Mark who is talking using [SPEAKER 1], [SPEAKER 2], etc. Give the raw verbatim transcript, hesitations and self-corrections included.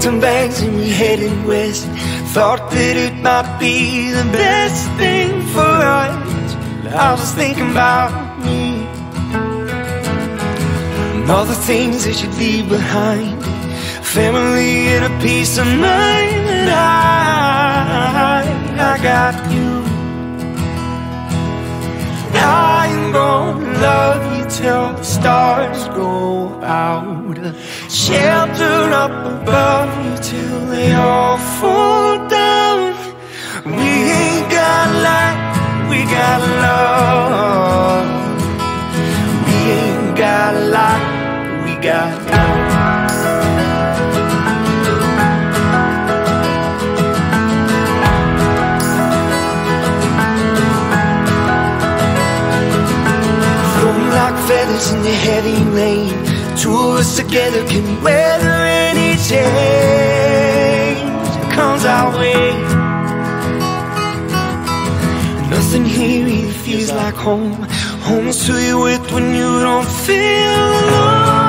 [SPEAKER 1] some bags and we headed west. Thought that it might be the best thing for us. I was thinking about me and all the things that you'd leave behind, family and a peace of mind. And I, I got you. I am gonna love you till the stars go out, shelter up above you till they all fall down. We ain't got light, we got love. We ain't got light, we got love. Feathers in the heavy rain, two of us together can weather any change that comes our way. Nothing here either feels like home. Home's who you're with when you don't feel alone.